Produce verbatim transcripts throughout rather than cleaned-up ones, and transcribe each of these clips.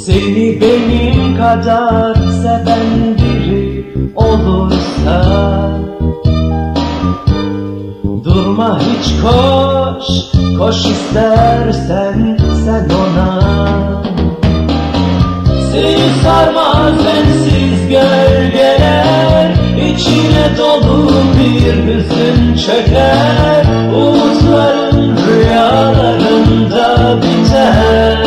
Seni benim kadar seven biri olursa, durma hiç koş, koş istersen sen ona. Seni sarmaz bensiz gölgeler, içine dolu bir hüzün çöker, umutların rüyalarında biter.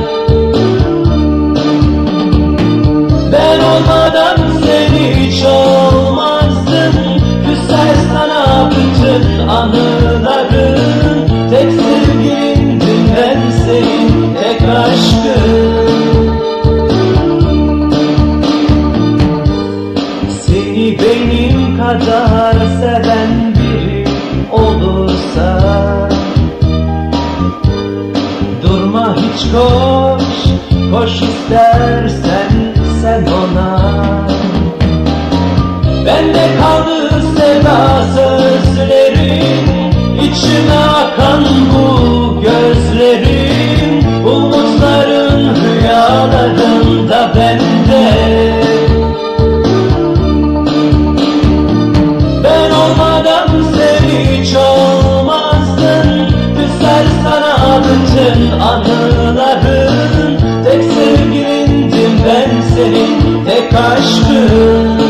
Ben olmadan sen hiç olmazdın, küser sana bütün anıların. Tek sevgilindim ben senin, tek aşkın. Seni benim kadar seven biri olursa, durma hiç koş, koş istersen sen ona. Bende kaldı sevda sözlerin, içime akan bu gözlerin, umutların rüyalarında bende. Ben olmadan sen hiç olmazdın, küser sana bütün anıların. Tek sevgilindim ben senin, tek aşkın.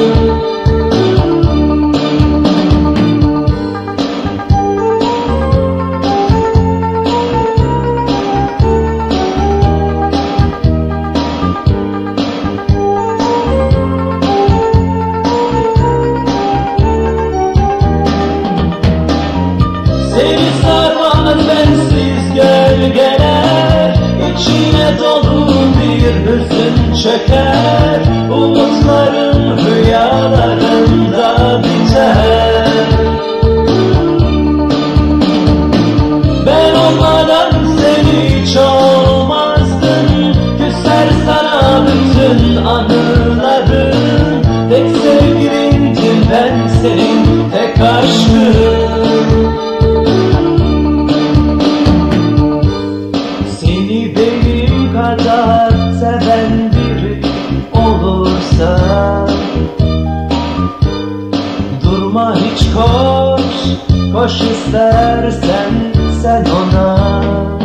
Seni sarmaz bensiz gölgeler, içine dolu bir hüzün çöker, umutların rüyalarında biter. Ben olmadan sen hiç olmazdın, küser sana bütün anıların. Tek sevgilindim ben senin, tek aşkın. Seni benim kadar seven biri olursa, durma hiç koş, koş istersen sen ona.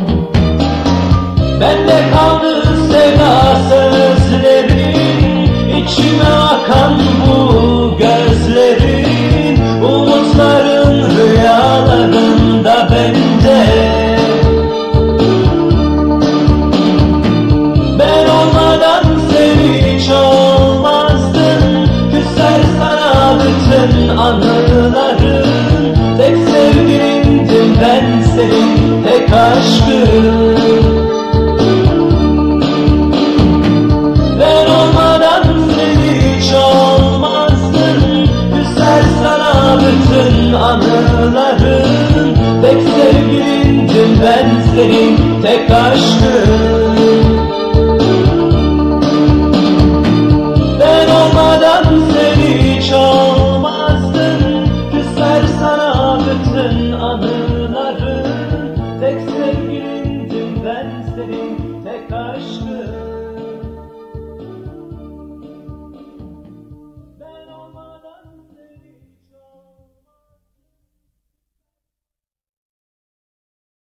Bende kaldı sevda sözlerin, içime akan bu gözlerin, umutların rüyalarında bende. Ben olmadan sen hiç olmazdın, küser sana bütün anıların. Tek sevgilindim ben senin, tek aşkın. Ben olmadan sen hiç olmazdın, küser sana bütün anıların. Tek sevgilindim ben senin, tek aşkın. Ben olmadan sen hiç olmazdın, küser sana bütün anıların. Tek sevgilindim ben senin, tek aşkın.